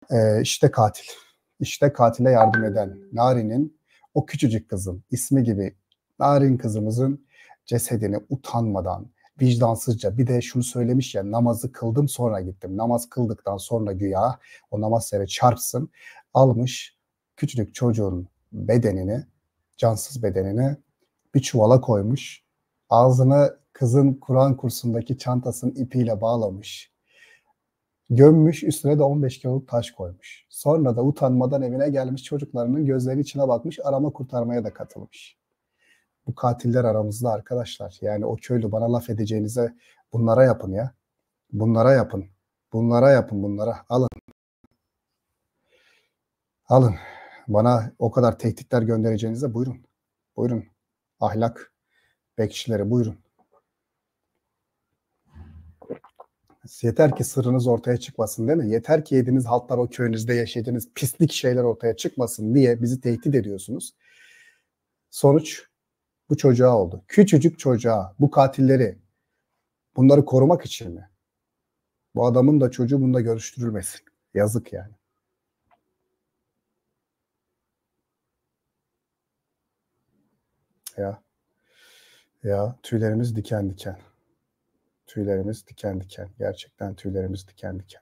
İşte katil. İşte katile yardım eden Nari'nin, o küçücük kızın ismi gibi, Narin kızımızın cesedini utanmadan, vicdansızca, bir de şunu söylemiş ya, namazı kıldım sonra gittim. Namaz kıldıktan sonra güya o namaz yere çarpsın, almış küçücük çocuğun bedenini, cansız bedenini bir çuvala koymuş. Ağzını kızın Kur'an kursundaki çantasının ipiyle bağlamış. Gömmüş, üstüne de 15 kiloluk taş koymuş. Sonra da utanmadan evine gelmiş, çocuklarının gözlerinin içine bakmış, arama kurtarmaya da katılmış. Bu katiller aramızda arkadaşlar. Yani o köylü bana laf edeceğinize bunlara yapın ya. Bunlara yapın. Bunlara yapın, bunlara. Alın. Alın. Bana o kadar tehditler göndereceğinize buyurun. Buyurun. Ahlak bekçileri buyurun. Yeter ki sırrınız ortaya çıkmasın, değil mi? Yeter ki yediğiniz haltlar, o köyünüzde yaşadığınız pislik şeyler ortaya çıkmasın diye bizi tehdit ediyorsunuz. Sonuç bu çocuğa oldu. Küçücük çocuğa, bu katilleri, bunları korumak için mi? Bu adamın da çocuğu bununla görüştürülmesin. Yazık yani. Ya tüylerimiz diken diken. Tüylerimiz diken diken. Gerçekten tüylerimiz diken diken.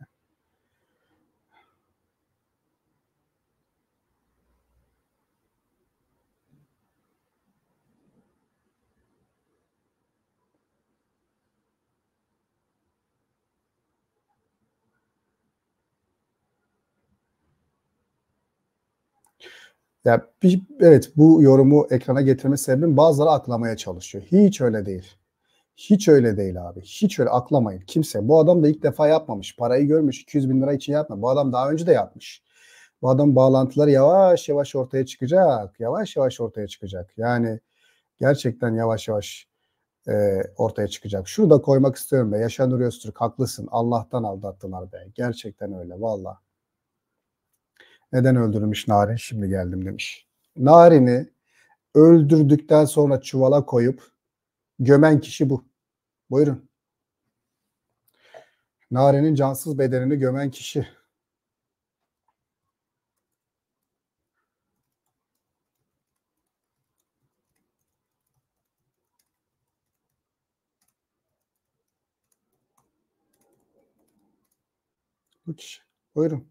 Ya evet, bu yorumu ekrana getirme sebebim, bazıları aklamaya çalışıyor. Hiç öyle değil. Hiç öyle değil abi. Hiç öyle aklamayın. Kimse. Bu adam da ilk defa yapmamış. Parayı görmüş. 200 bin lira için yapma. Bu adam daha önce de yapmış. Bu adam bağlantıları yavaş yavaş ortaya çıkacak. Yavaş yavaş ortaya çıkacak. Yani gerçekten yavaş yavaş ortaya çıkacak. Şunu da koymak istiyorum be. Yaşar Nuri Öztürk, haklısın. Allah'tan aldattılar be. Gerçekten öyle. Valla. Neden öldürmüş Narin? Şimdi geldim demiş. Narin'i öldürdükten sonra çuvala koyup gömen kişi bu. Buyurun. Narin'in cansız bedenini gömen kişi. Bu kişi. Buyurun.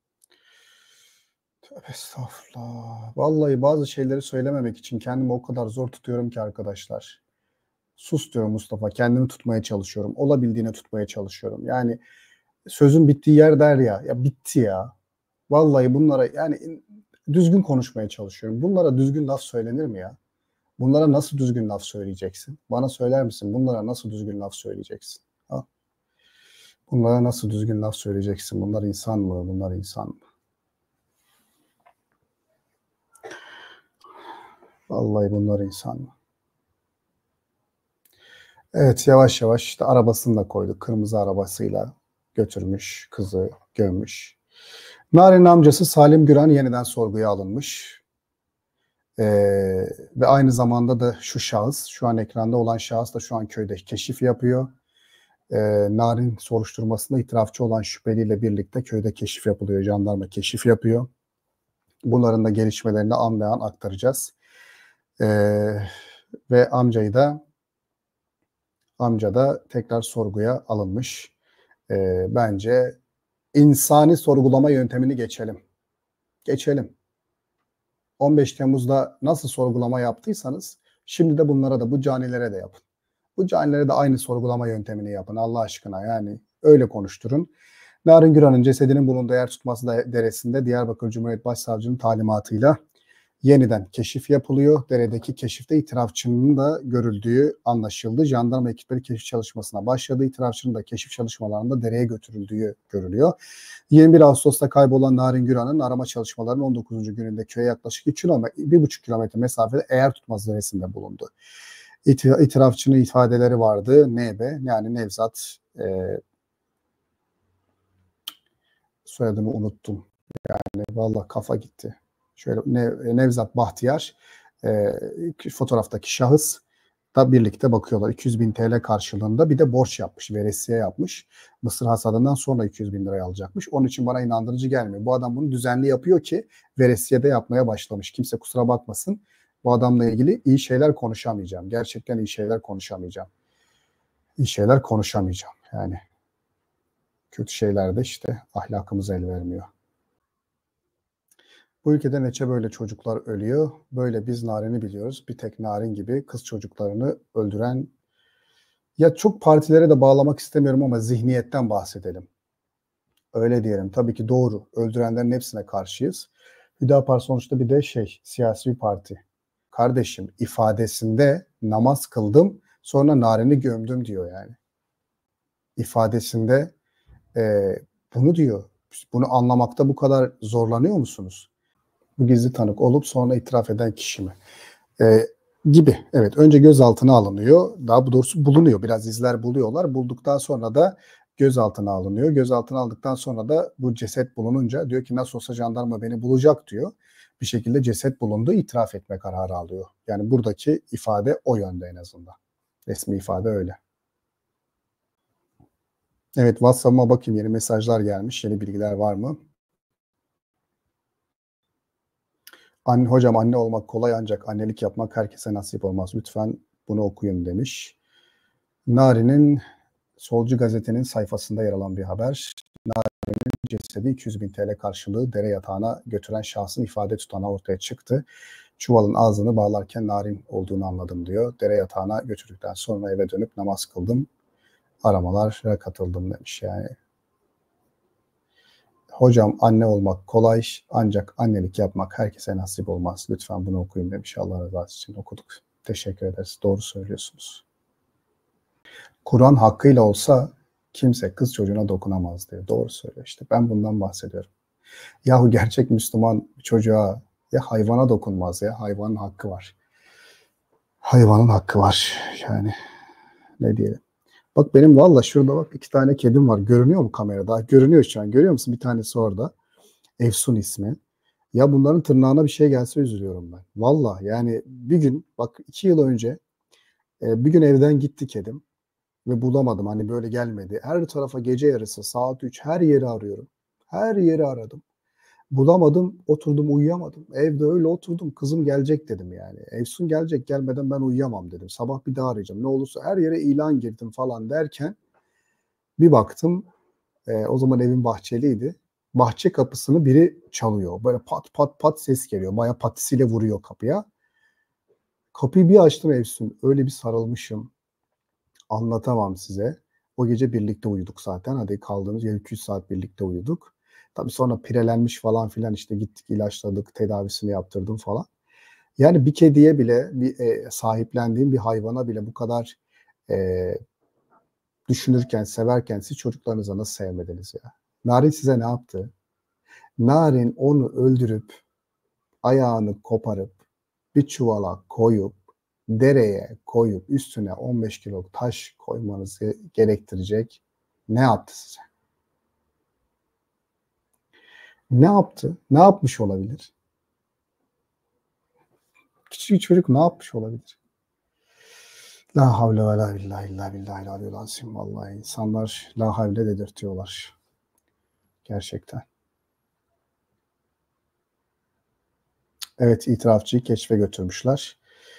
Tövbe estağfurullah. Vallahi bazı şeyleri söylememek için kendimi o kadar zor tutuyorum ki arkadaşlar. Sus diyorum Mustafa. Kendimi tutmaya çalışıyorum. Olabildiğine tutmaya çalışıyorum. Yani sözün bittiği yer der ya. Ya bitti ya. Vallahi bunlara yani düzgün konuşmaya çalışıyorum. Bunlara düzgün laf söylenir mi ya? Bunlara nasıl düzgün laf söyleyeceksin? Bana söyler misin? Bunlara nasıl düzgün laf söyleyeceksin? Ha? Bunlara nasıl düzgün laf söyleyeceksin? Bunlar insan mı? Bunlar insan mı? Vallahi bunlar insan mı? Evet, yavaş yavaş işte arabasını da koydu. Kırmızı arabasıyla götürmüş, kızı gömmüş. Narin'in amcası Salim Güran yeniden sorguya alınmış. Ve aynı zamanda da şu şahıs, şu an ekranda olan şahıs da şu an köyde keşif yapıyor. Narin soruşturmasında itirafçı olan şüpheliyle birlikte köyde keşif yapılıyor. Jandarma keşif yapıyor. Bunların da gelişmelerini an be an aktaracağız. Ve amca da tekrar sorguya alınmış. Bence insani sorgulama yöntemini geçelim. Geçelim. 15 Temmuz'da nasıl sorgulama yaptıysanız şimdi de bunlara da, bu canilere de yapın. Bu canilere de aynı sorgulama yöntemini yapın Allah aşkına, yani öyle konuşturun. Narin Güran'ın cesedinin bulunduğu yer Tutmaz Deresi'nde Diyarbakır Cumhuriyet Başsavcının talimatıyla yeniden keşif yapılıyor. Deredeki keşifte itirafçının da görüldüğü anlaşıldı. Jandarma ekipleri keşif çalışmasına başladı. İtirafçının da keşif çalışmalarında dereye götürüldüğü görülüyor. 21 Ağustos'ta kaybolan Narin Güran'ın arama çalışmalarının 19. gününde köye yaklaşık 1,5 kilometre mesafede Eğer Tutmaz Deresi'nde bulundu. İtirafçının ifadeleri vardı. NB, yani Nevzat, soyadını unuttum. Yani vallahi kafa gitti. Şöyle Nevzat Bahtiyar, fotoğraftaki şahıs, da birlikte bakıyorlar. 200.000 TL karşılığında bir de borç yapmış, veresiye yapmış. Mısır hasadından sonra 200.000 liraya alacakmış. Onun için bana inandırıcı gelmiyor. Bu adam bunu düzenli yapıyor ki veresiye de yapmaya başlamış. Kimse kusura bakmasın. Bu adamla ilgili iyi şeyler konuşamayacağım. Gerçekten iyi şeyler konuşamayacağım. İyi şeyler konuşamayacağım. Yani kötü şeyler de işte ahlakımız el vermiyor. Bu ülkede neçe böyle çocuklar ölüyor. Böyle biz Narin'i biliyoruz. Bir tek Narin gibi kız çocuklarını öldüren, ya çok partilere de bağlamak istemiyorum ama zihniyetten bahsedelim. Öyle diyelim. Tabii ki doğru. Öldürenlerin hepsine karşıyız. Hüdapar sonuçta bir de siyasi bir parti. Kardeşim ifadesinde namaz kıldım sonra Narin'i gömdüm diyor yani. İfadesinde bunu diyor. Bunu anlamakta bu kadar zorlanıyor musunuz? Bu gizli tanık olup sonra itiraf eden kişi mi? Gibi. Evet, önce gözaltına alınıyor. Daha doğrusu bulunuyor. Biraz izler buluyorlar. Bulduktan sonra da gözaltına alınıyor. Gözaltına aldıktan sonra da bu ceset bulununca diyor ki nasıl olsa jandarma beni bulacak diyor. Bir şekilde ceset bulundu, itiraf etme kararı alıyor. Yani buradaki ifade o yönde en azından. Resmi ifade öyle. Evet, WhatsApp'ıma bakayım, yeni mesajlar gelmiş. Yeni bilgiler var mı? Hocam anne olmak kolay ancak annelik yapmak herkese nasip olmaz. Lütfen bunu okuyun demiş. Nari'nin Solcu Gazete'nin sayfasında yer alan bir haber. Nari'nin cesedi 200.000 TL karşılığı dere yatağına götüren şahsın ifade tutanağı ortaya çıktı. Çuvalın ağzını bağlarken Narin olduğunu anladım diyor. Dere yatağına götürdükten sonra eve dönüp namaz kıldım. Aramalara katıldım demiş yani. Hocam anne olmak kolay ancak annelik yapmak herkese nasip olmaz. Lütfen bunu okuyun demiş. Allah rızası için okuduk. Teşekkür ederiz. Doğru söylüyorsunuz. Kur'an hakkıyla olsa kimse kız çocuğuna dokunamaz diyor. Doğru söylüyor işte. Ben bundan bahsediyorum. Yahu gerçek Müslüman çocuğa ya hayvana dokunmaz ya. Hayvanın hakkı var. Hayvanın hakkı var. Yani ne diyelim. Bak benim valla şurada bak 2 tane kedim var. Görünüyor mu kamerada? Görünüyor şu an. Görüyor musun? Bir tanesi orada. Efsun ismi. Ya bunların tırnağına bir şey gelse üzülüyorum ben. Valla yani bir gün bak 2 yıl önce bir gün evden gitti kedim ve bulamadım. Hani böyle gelmedi. Her tarafa gece yarısı saat 3 her yeri arıyorum. Her yeri aradım. Bulamadım. Oturdum uyuyamadım. Evde öyle oturdum. Kızım gelecek dedim yani. Efsun gelecek, gelmeden ben uyuyamam dedim. Sabah bir daha arayacağım. Ne olursa her yere ilan girdim falan derken bir baktım o zaman evim bahçeliydi. Bahçe kapısını biri çalıyor. Böyle pat pat pat ses geliyor. Bayağı patisiyle vuruyor kapıya. Kapıyı bir açtım Efsun. Öyle bir sarılmışım. Anlatamam size. O gece birlikte uyuduk zaten. Hadi kaldığımız yer 200 saat birlikte uyuduk. Tabii sonra pirelenmiş falan filan işte gittik ilaçladık, tedavisini yaptırdım falan. Yani bir kediye bile, bir sahiplendiğim bir hayvana bile bu kadar düşünürken, severken siz çocuklarınıza nasıl sevmediniz ya? Narin size ne yaptı? Narin onu öldürüp, ayağını koparıp, bir çuvala koyup, dereye koyup, üstüne 15 kilo taş koymanızı gerektirecek ne yaptı size? Ne yaptı? Ne yapmış olabilir? Küçük çocuk ne yapmış olabilir? La havle ve la billahi illa billahi aliyyil azim. Vallahi insanlar la havle dedirtiyorlar. Gerçekten. Evet, itirafçıyı keşfe götürmüşler.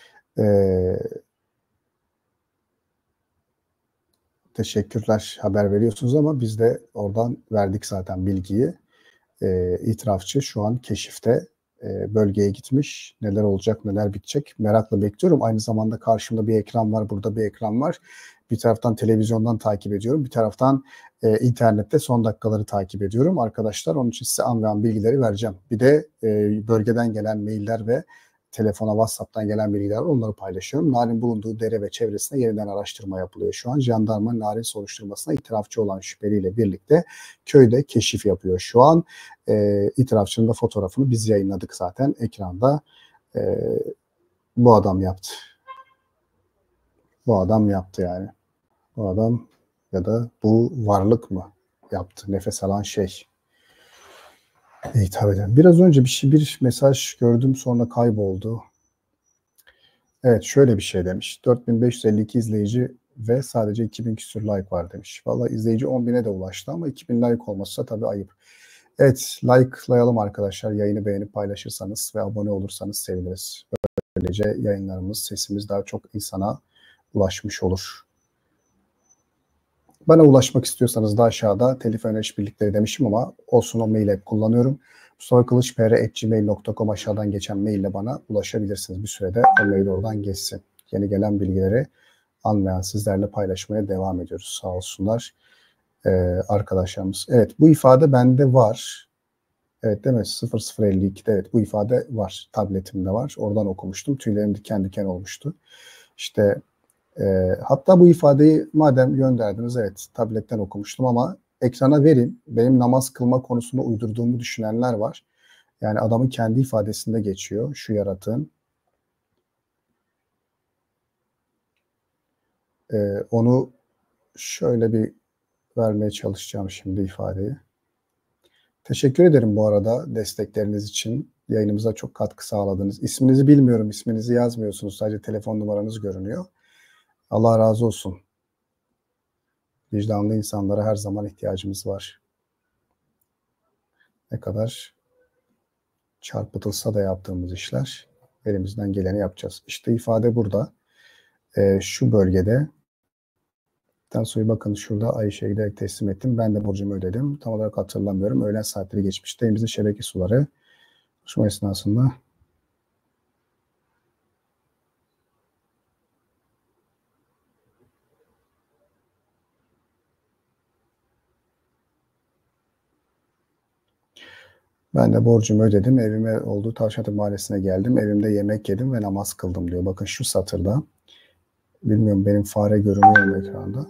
Teşekkürler haber veriyorsunuz ama biz de oradan verdik zaten bilgiyi. İtirafçı şu an keşifte. Bölgeye gitmiş. Neler olacak, neler bitecek merakla bekliyorum. Aynı zamanda karşımda bir ekran var, burada bir ekran var. Bir taraftan televizyondan takip ediyorum. Bir taraftan internette son dakikaları takip ediyorum. Arkadaşlar onun için size an ve an bilgileri vereceğim. Bir de bölgeden gelen mailler ve telefona, WhatsApp'tan gelen bilgiler var. Onları paylaşıyorum. Narin bulunduğu dere ve çevresine yeniden araştırma yapılıyor şu an. Jandarma Narin soruşturmasına itirafçı olan şüpheliyle birlikte köyde keşif yapıyor şu an. İtirafçının da fotoğrafını biz yayınladık zaten ekranda. Bu adam yaptı. Bu adam yaptı yani. Bu adam ya da bu varlık mı yaptı? Nefes alan şey. Hitap eden. Biraz önce bir mesaj gördüm sonra kayboldu. Evet, şöyle bir şey demiş. 4552 izleyici ve sadece 2000 küsur like var demiş. Valla izleyici 10.000'e de ulaştı ama 2000 like olmazsa tabii ayıp. Evet, like'layalım arkadaşlar. Yayını beğenip paylaşırsanız ve abone olursanız seviniriz. Böylece yayınlarımız, sesimiz daha çok insana ulaşmış olur. Bana ulaşmak istiyorsanız da aşağıda telif öneri işbirlikleri demişim ama olsun, o mail hep kullanıyorum. mustafakılıçpr@gmail.com aşağıdan geçen maille bana ulaşabilirsiniz. Bir sürede o mail oradan geçsin. Yeni gelen bilgileri anlayan sizlerle paylaşmaya devam ediyoruz. Sağ olsunlar arkadaşlarımız. Evet, bu ifade bende var. Evet değil mi? 0052'de evet bu ifade var. Tabletimde var. Oradan okumuştum. Tüylerim diken diken olmuştu. İşte hatta bu ifadeyi madem gönderdiniz, evet tabletten okumuştum ama ekrana verin. Benim namaz kılma konusunda uydurduğumu düşünenler var. Yani adamın kendi ifadesinde geçiyor şu yaratığın. Onu şöyle bir vermeye çalışacağım şimdi ifadeyi. Teşekkür ederim bu arada destekleriniz için. Yayınımıza çok katkı sağladınız. İsminizi bilmiyorum, isminizi yazmıyorsunuz. Sadece telefon numaranız görünüyor. Allah razı olsun. Vicdanlı insanlara her zaman ihtiyacımız var. Ne kadar çarpıtılsa da yaptığımız işler, elimizden geleni yapacağız. İşte ifade burada. Şu bölgede. Sonra bakın şurada Ayşe'ye giderek teslim ettim. Ben de borcumu ödedim. Tam olarak hatırlamıyorum. Öğlen saatleri geçmişti. Elimizde şebeke suları. Şu esnasında ben de borcumu ödedim. Evime olduğu Tavşantepe Mahallesi'ne geldim. Evimde yemek yedim ve namaz kıldım diyor. Bakın şu satırda. Bilmiyorum, benim fare görünüyor mu ekranda?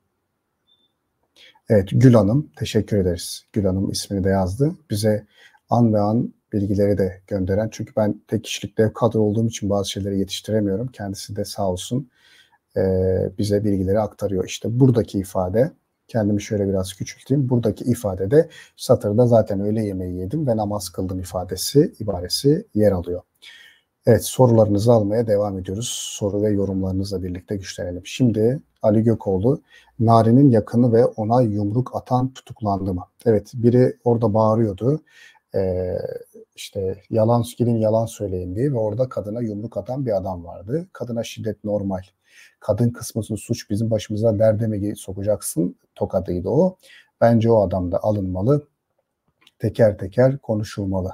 Evet, Gül Hanım. Teşekkür ederiz. Gül Hanım ismini de yazdı. Bize an ve an bilgileri de gönderen. Çünkü ben tek kişilik dev kadro olduğum için bazı şeyleri yetiştiremiyorum. Kendisi de sağ olsun bize bilgileri aktarıyor. İşte buradaki ifade, kendimi şöyle biraz küçülteyim. Buradaki ifadede satırda zaten öğle yemeği yedim ve namaz kıldım ibaresi yer alıyor. Evet, sorularınızı almaya devam ediyoruz. Soru ve yorumlarınızla birlikte güçlenelim. Şimdi Ali Gökoğlu, Nari'nin yakını ve ona yumruk atan tutuklandı mı? Evet, biri orada bağırıyordu. İşte gidin yalan söyleyin diye ve orada kadına yumruk atan bir adam vardı. Kadına şiddet normal. Kadın kısmısın suç, bizim başımıza derde mi sokacaksın tokadıydı o. Bence o adam da alınmalı. Teker teker konuşulmalı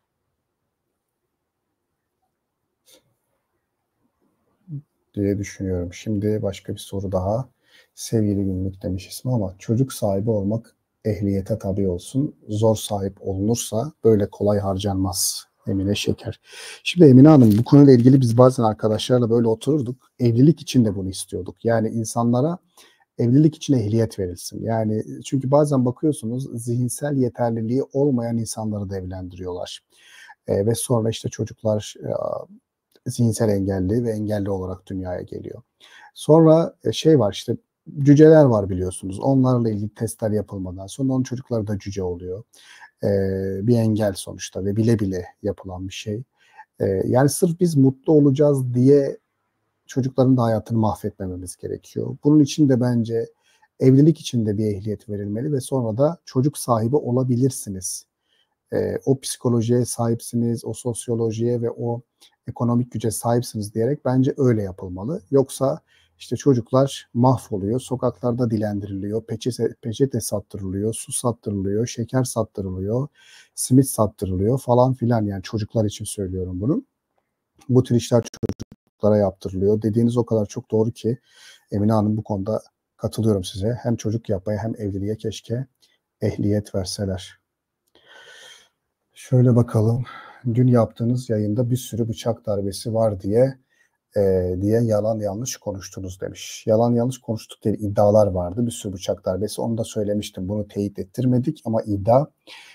diye düşünüyorum. Şimdi başka bir soru daha. Sevgili günlük demiş ismi ama çocuk sahibi olmak ehliyete tabi olsun. Zor sahip olunursa böyle kolay harcanmaz. Emine Şeker. Şimdi Emine Hanım, bu konuyla ilgili biz bazen arkadaşlarla böyle otururduk. Evlilik için de bunu istiyorduk. Yani insanlara evlilik için ehliyet verilsin. Yani çünkü bazen bakıyorsunuz zihinsel yeterliliği olmayan insanları da evlendiriyorlar. Ve sonra işte çocuklar zihinsel engelli ve engelli olarak dünyaya geliyor. Sonra var işte cüceler var biliyorsunuz. Onlarla ilgili testler yapılmadan sonra onun çocukları da cüce oluyor. Bir engel sonuçta ve bile bile yapılan bir şey. Yani sırf biz mutlu olacağız diye çocukların da hayatını mahvetmememiz gerekiyor. Bunun için de bence evlilik için de bir ehliyet verilmeli ve sonra da çocuk sahibi olabilirsiniz. O psikolojiye sahipsiniz, o sosyolojiye ve o ekonomik güce sahipsiniz diyerek bence öyle yapılmalı. Yoksa işte çocuklar mahvoluyor, sokaklarda dilendiriliyor, peçete sattırılıyor, su sattırılıyor, şeker sattırılıyor, simit sattırılıyor falan filan, yani çocuklar için söylüyorum bunu. Bu tür işler çocuklara yaptırılıyor. Dediğiniz o kadar çok doğru ki Emine Hanım, bu konuda katılıyorum size. Hem çocuk yapmaya hem evliliğe keşke ehliyet verseler. Şöyle bakalım. Dün yaptığınız yayında bir sürü bıçak darbesi var diye yalan yanlış konuştunuz demiş. Yalan yanlış konuştuk diye iddialar vardı. Bir sürü bıçak darbesi. Onu da söylemiştim. Bunu teyit ettirmedik ama iddia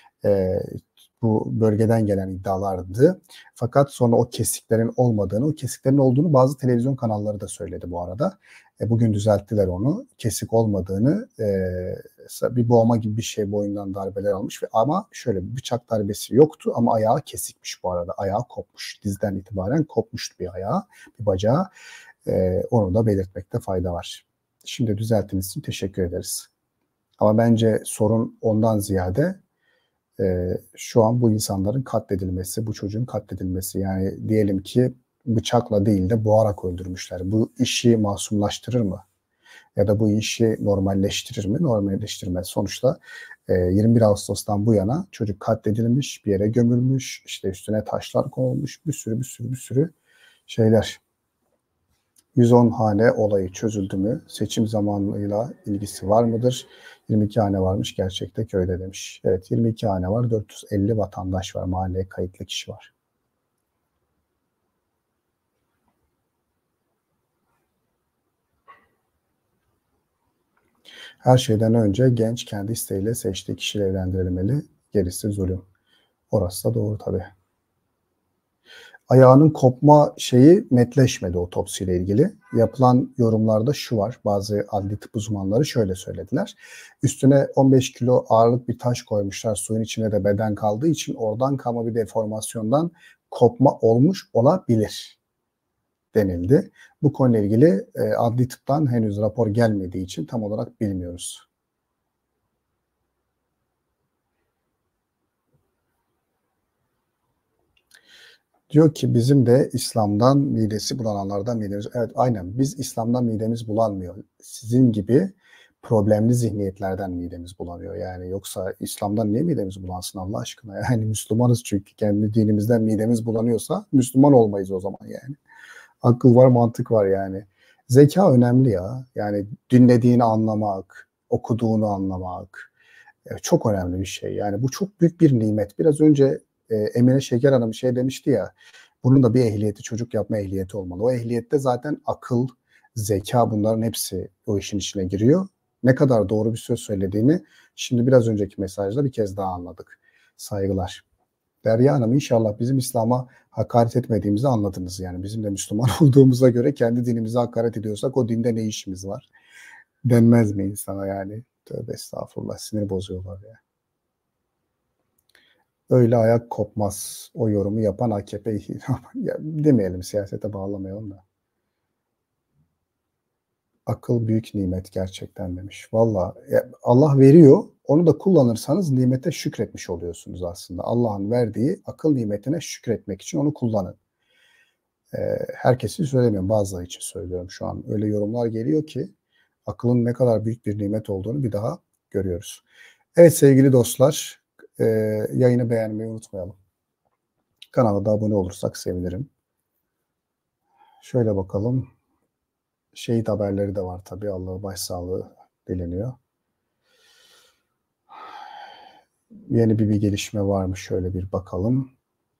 bu bölgeden gelen iddialardı. Fakat sonra o kesiklerin olduğunu bazı televizyon kanalları da söyledi bu arada. Bugün düzelttiler onu. Kesik olmadığını, bir boğma gibi bir şey, boyundan darbeler almış ama şöyle bıçak darbesi yoktu ama ayağı kesikmiş bu arada. Ayağı kopmuş. Dizden itibaren kopmuştu bir ayağı, bir bacağı. Onu da belirtmekte fayda var. Şimdi düzelttiğiniz için teşekkür ederiz. Ama bence sorun ondan ziyade şu an bu insanların katledilmesi, bu çocuğun katledilmesi. Yani diyelim ki bıçakla değil de boğarak öldürmüşler. Bu işi masumlaştırır mı? Ya da bu işi normalleştirir mi? Normalleştirmez. Sonuçta 21 Ağustos'tan bu yana çocuk katledilmiş, bir yere gömülmüş, işte üstüne taşlar konulmuş, bir sürü şeyler. 110 hane olayı çözüldü mü? Seçim zamanıyla ilgisi var mıdır? 22 hane varmış gerçekte köyde demiş. Evet, 22 hane var, 450 vatandaş var, mahalleye kayıtlı kişi var. Her şeyden önce genç kendi isteğiyle seçtiği kişiyle evlendirilmeli, gerisi zulüm. Orası da doğru tabii. Ayağının kopma şeyi netleşmedi otopsiyle ilgili. Yapılan yorumlarda şu var. Bazı adli tıp uzmanları şöyle söylediler. Üstüne 15 kilo ağırlık bir taş koymuşlar. Suyun içine de beden kaldığı için oradan kalma bir deformasyondan kopma olmuş olabilir denildi. Bu konuyla ilgili adli tıptan henüz rapor gelmediği için tam olarak bilmiyoruz. Diyor ki bizim de İslam'dan midesi bulananlardan midemiz. Evet, aynen, biz İslam'dan midemiz bulanmıyor. Sizin gibi problemli zihniyetlerden midemiz bulanıyor. Yani yoksa İslam'dan niye midemiz bulansın Allah aşkına? Yani Müslümanız çünkü, kendi dinimizden midemiz bulanıyorsa Müslüman olmayız o zaman yani. Akıl var, mantık var yani. Zeka önemli ya. Yani dinlediğini anlamak, okuduğunu anlamak çok önemli bir şey. Yani bu çok büyük bir nimet. Biraz önce Emine Şeker Hanım şey demişti ya, bunun da bir ehliyeti, çocuk yapma ehliyeti olmalı. O ehliyette zaten akıl, zeka, bunların hepsi o işin içine giriyor. Ne kadar doğru bir söz söylediğini şimdi biraz önceki mesajda bir kez daha anladık. Saygılar. Derya Hanım, inşallah bizim İslam'a hakaret etmediğimizi anladınız. Yani bizim de Müslüman olduğumuza göre kendi dinimize hakaret ediyorsak o dinde ne işimiz var? Denmez mi insana yani? Tövbe estağfurullah, sinir bozuyorlar ya. Öyle ayak kopmaz. O yorumu yapan AKP ya, demeyelim, siyasete bağlamayalım da. Akıl büyük nimet gerçekten demiş. Valla Allah veriyor. Onu da kullanırsanız nimete şükretmiş oluyorsunuz aslında. Allah'ın verdiği akıl nimetine şükretmek için onu kullanın. Herkesi söylemiyorum, bazıları için söylüyorum şu an. Öyle yorumlar geliyor ki akılın ne kadar büyük bir nimet olduğunu bir daha görüyoruz. Evet sevgili dostlar, yayını beğenmeyi unutmayalım. Kanala da abone olursak sevinirim. Şöyle bakalım. Şehit haberleri de var tabii. Allah'a başsağlığı dileniyor. Yeni bir gelişme var mı? Şöyle bir bakalım.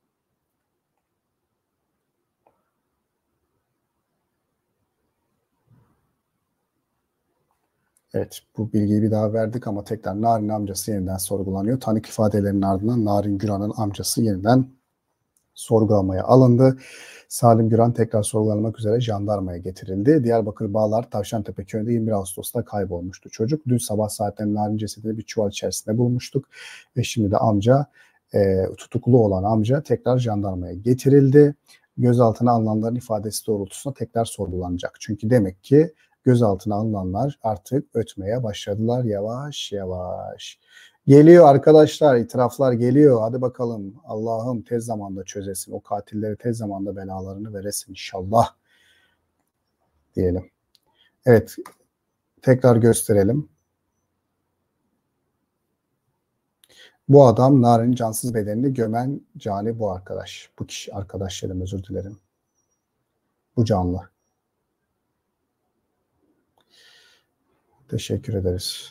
Evet, bu bilgiyi bir daha verdik ama tekrar Narin amcası yeniden sorgulanıyor. Tanık ifadelerinin ardından Narin Güran'ın amcası yeniden sorgulamaya alındı. Salim Güran tekrar sorgulanmak üzere jandarmaya getirildi. Diyarbakır Bağlar Tavşantepe köyünde 21 Ağustos'ta kaybolmuştu çocuk. Dün sabah saatlerinde Narin cesedini bir çuval içerisinde bulmuştuk. Ve şimdi de amca, tutuklu olan amca tekrar jandarmaya getirildi. Gözaltına alınanların ifadesi doğrultusunda tekrar sorgulanacak. Çünkü demek ki gözaltına alınanlar artık ötmeye başladılar yavaş yavaş. Geliyor arkadaşlar, itiraflar geliyor. Hadi bakalım, Allah'ım tez zamanda çözesin. O katilleri tez zamanda belalarını veresin inşallah diyelim. Evet, tekrar gösterelim. Bu adam Narin'in cansız bedenini gömen cani bu arkadaş. Bu kişi, arkadaşlarım özür dilerim. Bu canlı. Teşekkür ederiz.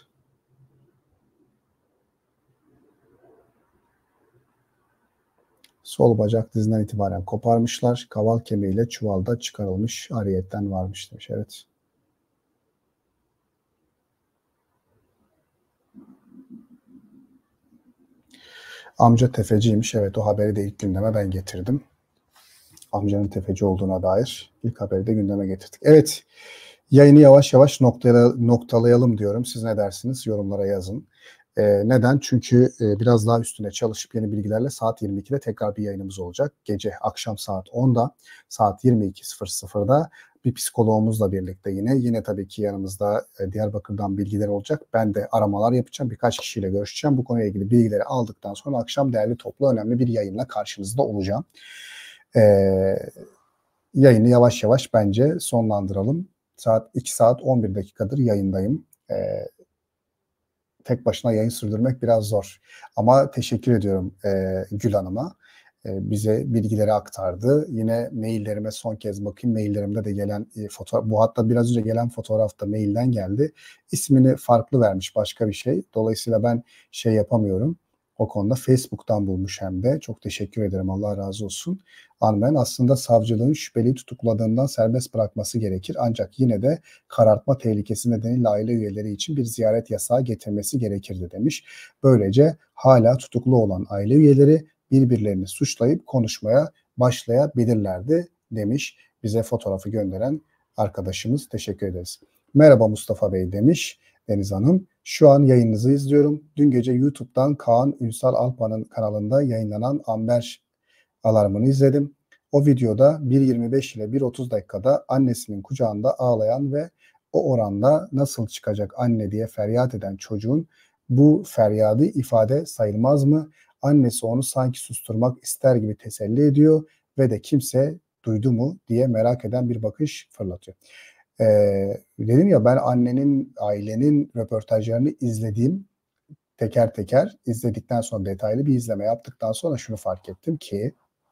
Sol bacak dizinden itibaren koparmışlar. Kaval kemiğiyle çuvalda çıkarılmış. Ariyetten varmış demiş. Evet. Amca tefeciymiş. Evet, o haberi de ilk gündeme ben getirdim. Amcanın tefeci olduğuna dair ilk haberi de gündeme getirdik. Evet. Yayını yavaş yavaş noktalayalım diyorum. Siz ne dersiniz? Yorumlara yazın. Neden? Çünkü biraz daha üstüne çalışıp yeni bilgilerle saat 22'de tekrar bir yayınımız olacak. Gece akşam saat 10'da, saat 22.00'da bir psikoloğumuzla birlikte yine tabii ki yanımızda Diyarbakır'dan bilgiler olacak. Ben de aramalar yapacağım. Birkaç kişiyle görüşeceğim. Bu konuyla ilgili bilgileri aldıktan sonra akşam değerli toplu önemli bir yayınla karşınızda olacağım. Yayını yavaş yavaş bence sonlandıralım. 2 saat 11 dakikadır yayındayım. Tek başına yayın sürdürmek biraz zor. Ama teşekkür ediyorum Gül Hanım'a. Bize bilgileri aktardı. Yine maillerime son kez bakayım. Maillerimde de gelen fotoğraf, bu hatta biraz önce gelen fotoğraf da mailden geldi. İsmini farklı vermiş, başka bir şey. Dolayısıyla ben şey yapamıyorum. O konuda Facebook'tan bulmuş hem de. Çok teşekkür ederim. Allah razı olsun. Anmen aslında savcılığın şüpheliyi tutukladığından serbest bırakması gerekir. Ancak yine de karartma tehlikesi nedeniyle aile üyeleri için bir ziyaret yasağı getirmesi gerekirdi demiş. Böylece hala tutuklu olan aile üyeleri birbirlerini suçlayıp konuşmaya başlayabilirlerdi demiş. Bize fotoğrafı gönderen arkadaşımız, teşekkür ederiz. Merhaba Mustafa Bey demiş Deniz Hanım. Şu an yayınınızı izliyorum. Dün gece YouTube'dan Kaan Ünsal Alpan'ın kanalında yayınlanan Amber alarmını izledim. O videoda 1.25 ile 1.30 dakikada annesinin kucağında ağlayan ve o oranda nasıl çıkacak anne diye feryat eden çocuğun bu feryadı ifade sayılmaz mı? Annesi onu sanki susturmak ister gibi teselli ediyor ve de kimse duydu mu diye merak eden bir bakış fırlatıyor. Dedim ya, ben ailenin röportajlarını izlediğim teker teker izledikten sonra, detaylı bir izleme yaptıktan sonra şunu fark ettim ki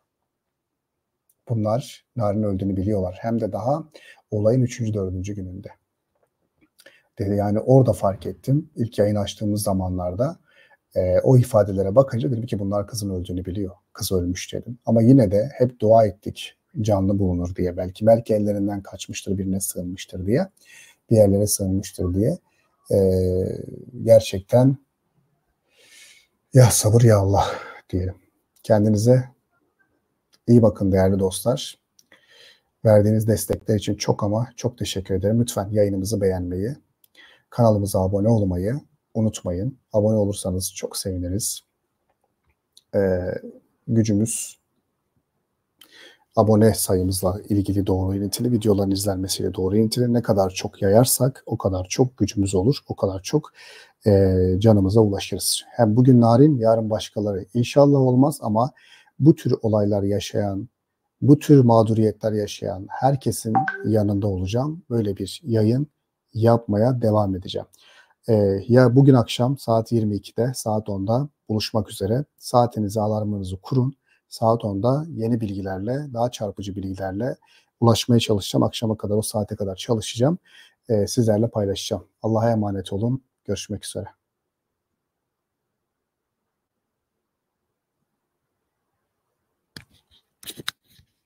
bunlar Narin öldüğünü biliyorlar. Hem de daha olayın 3. 4. gününde. Dedi, yani orada fark ettim. İlk yayın açtığımız zamanlarda o ifadelere bakınca dedim ki bunlar kızın öldüğünü biliyor. Kız ölmüş dedim. Ama yine de hep dua ettik canlı bulunur diye. Belki ellerinden kaçmıştır, birine sığınmıştır diye. Bir yerlere sığınmıştır diye. Gerçekten ya sabır ya Allah diyelim. Kendinize iyi bakın değerli dostlar. Verdiğiniz destekler için çok ama çok teşekkür ederim. Lütfen yayınımızı beğenmeyi, kanalımıza abone olmayı unutmayın. Abone olursanız çok seviniriz. Gücümüz abone sayımızla ilgili, doğru ilintili, videoların izlenmesiyle doğru ilintili. Ne kadar çok yayarsak o kadar çok gücümüz olur, o kadar çok canımıza ulaşırız. Hem bugün Narin, yarın başkaları. İnşallah olmaz ama bu tür olaylar yaşayan, bu tür mağduriyetler yaşayan herkesin yanında olacağım. Böyle bir yayın yapmaya devam edeceğim. Ya bugün akşam saat 22'de, saat 10'da buluşmak üzere. Saatinizi, alarmınızı kurun. Saat 10'da yeni bilgilerle, daha çarpıcı bilgilerle ulaşmaya çalışacağım. Akşama kadar, o saate kadar çalışacağım. Sizlerle paylaşacağım. Allah'a emanet olun. Görüşmek üzere.